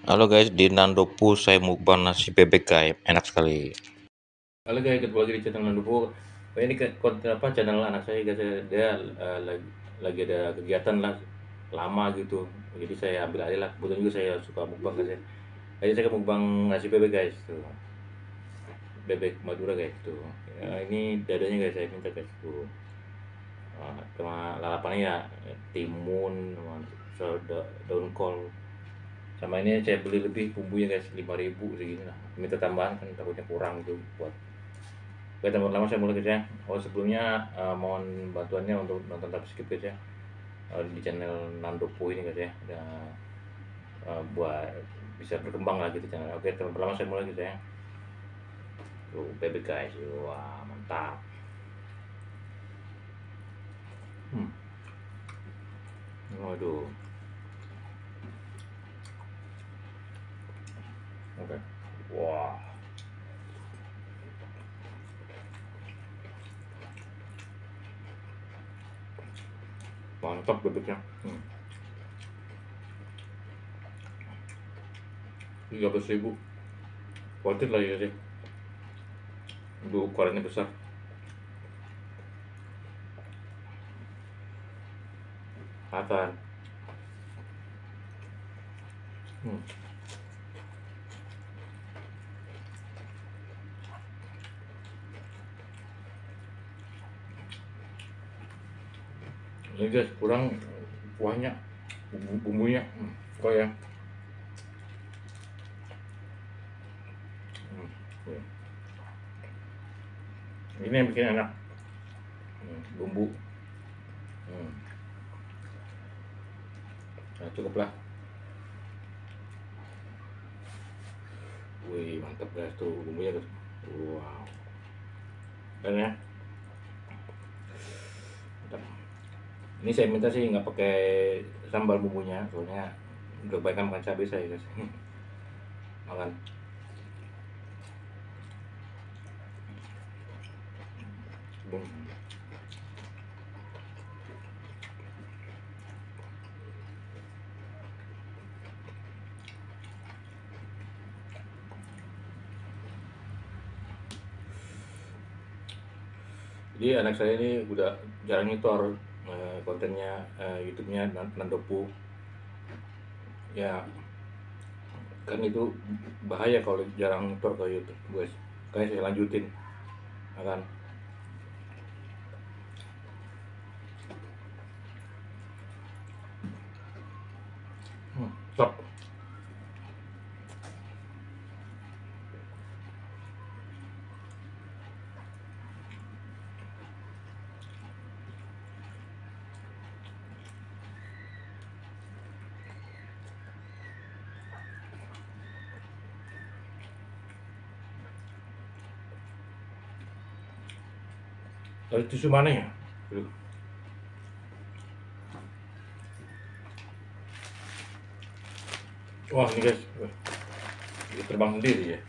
Halo guys, di Nandopu saya mukbang nasi bebek guys, enak sekali. Halo guys, ketemu lagi di channel Nandopo. Ini konten apa channel anak saya guys, dia lagi ada kegiatan lah lama gitu. Jadi saya ambil alih lah. Kebetulan juga saya suka mukbang guys ya. Jadi saya mukbang nasi bebek guys tuh. Bebek Madura guys tuh. Ya, ini dadanya guys saya minta guys tuh. Sama lalapannya ya timun, sama daun kol. Sama ini saya beli lebih bumbunya guys 5.000 segini lah. Minta tambahan kan takutnya kurang tuh buat. Oke teman-teman, saya mulai guys ya. Sebelumnya mohon bantuannya untuk nonton tapi skip guys ya. Di channel Nandopo ini guys ya. Udah buat bisa berkembang lagi di channel. Oke teman-teman, saya mulai guys ya. Tuh bebek guys, wah mantap. Waduh. Oke. Wah. Mantap bebeknya. 13.000. Worth it lah ya sih. Untuk ukurannya besar. Atar. Ini guys kurang kuahnya, bumbunya kok ya. Ini yang bikin enak, bumbu. Nah, cukup lah. Wih mantap guys tuh bumbunya guys. Wow, dan ya mantap. Ini saya minta sih nggak pakai sambal bumbunya, soalnya kebanyakan makan cabai saya guys. Makan. Jadi anak saya ini udah jarang nyetor kontennya, YouTube-nya Nandopo. Ya kan itu bahaya kalau jarang nyetor ke YouTube guys. Kayak saya lanjutin, akan stop. Dari tisu mana ya? Wah ini guys, dia terbang sendiri ya.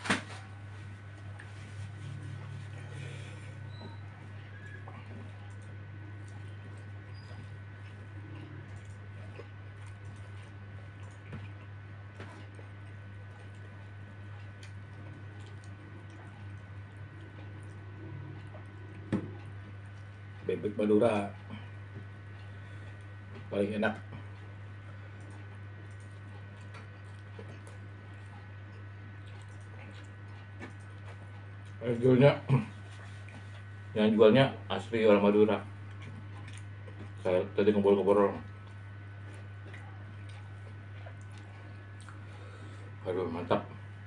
Bebek Madura paling enak. Yang jualnya asli orang Madura. Saya tadi ngobrol-ngobrol. Aduh mantap.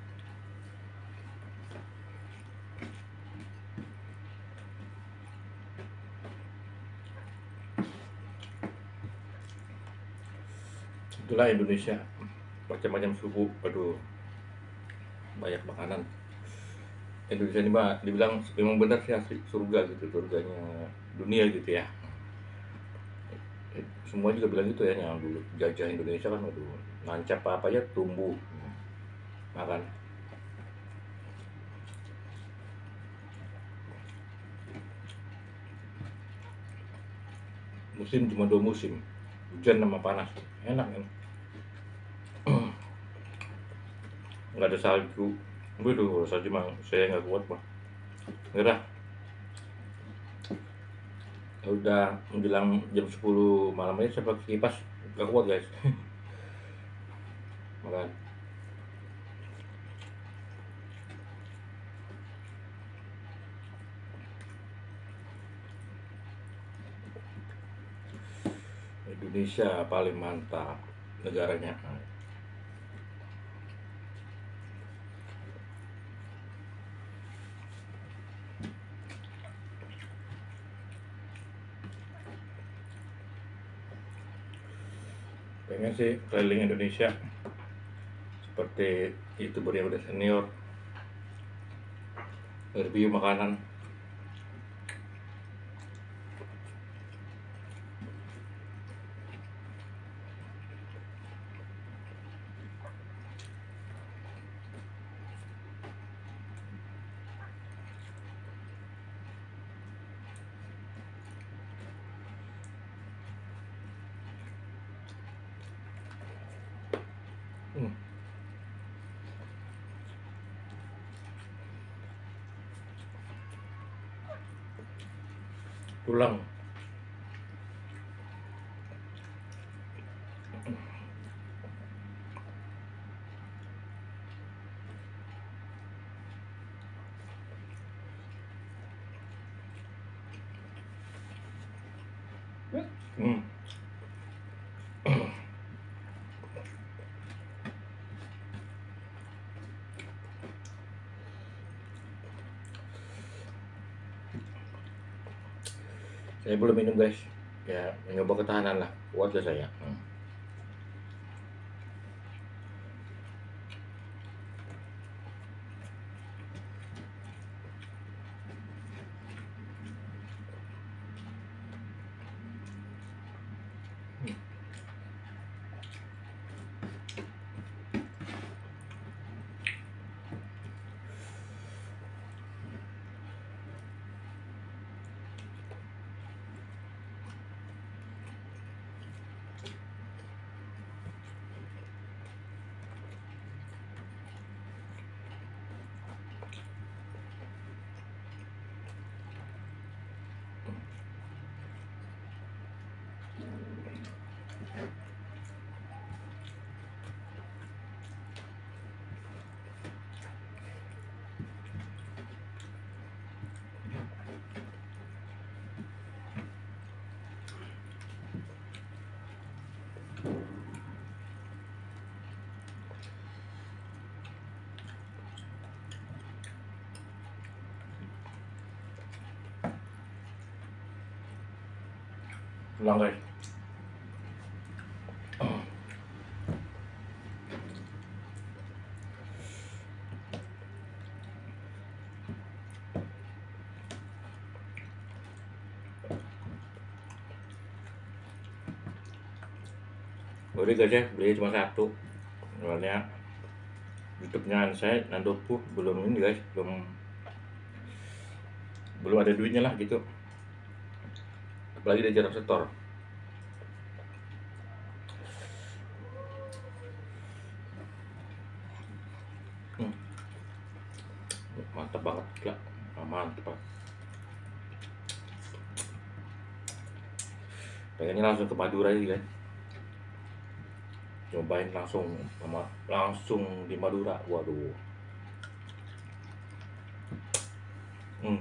Itulah Indonesia, macam-macam suku. Aduh, banyak makanan. Indonesia ini mah dibilang memang benar sih asli surga gitu, surganya dunia gitu ya. Semua juga bilang gitu ya, yang dulu jajah Indonesia kan aduh ngancap apa aja tumbuh makan. Musim cuma 2 musim, hujan sama panas, enak kan. nggak ada salju. Waduh, kalau salju mah saya nggak kuat mah. Nggak. Udah menjelang jam 10 malam aja saya pakai kipas nggak kuat guys. Makan. Indonesia paling mantap negaranya. Pengen sih keliling Indonesia seperti youtuber yang udah senior, review makanan. Hmm, tulang. Hmm. Saya belum minum guys, ya mencoba ketahanan lah, kuat gak saya. Tulang guys. Udah guys ya, beli cuma satu. Soalnya YouTube-nya saya Nandopu belum ini guys, belum ada duitnya lah gitu. Apalagi dia jarang setor. Hmm, mantap banget gila. Mantap. Pengennya langsung ke Madura aja guys. Cobain langsung di Madura. Waduh. Hmm.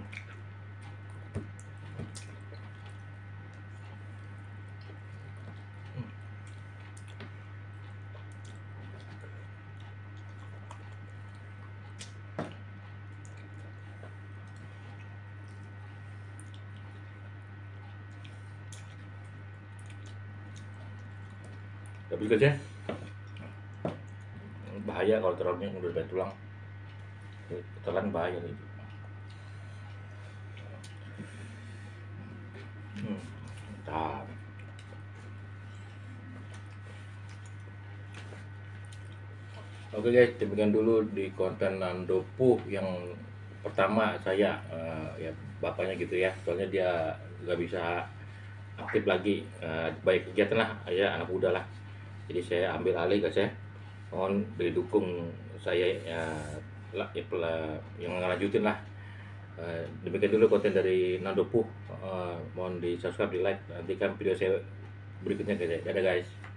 Tapi guys ya, bahaya kalau terlalu udah banyak tulang. Telan bahaya gitu. Mantap. Oke guys, demikian dulu di konten Nandopu yang pertama saya, ya bapaknya gitu ya, soalnya dia nggak bisa aktif lagi, baik kegiatan lah, ya anak muda lah. Jadi saya ambil alih guys ya. mohon didukung saya yang ngelanjutin lah. Demikian dulu konten dari Nando Puh. Mohon di subscribe, di like, nantikan video saya berikutnya guys. Dadah guys.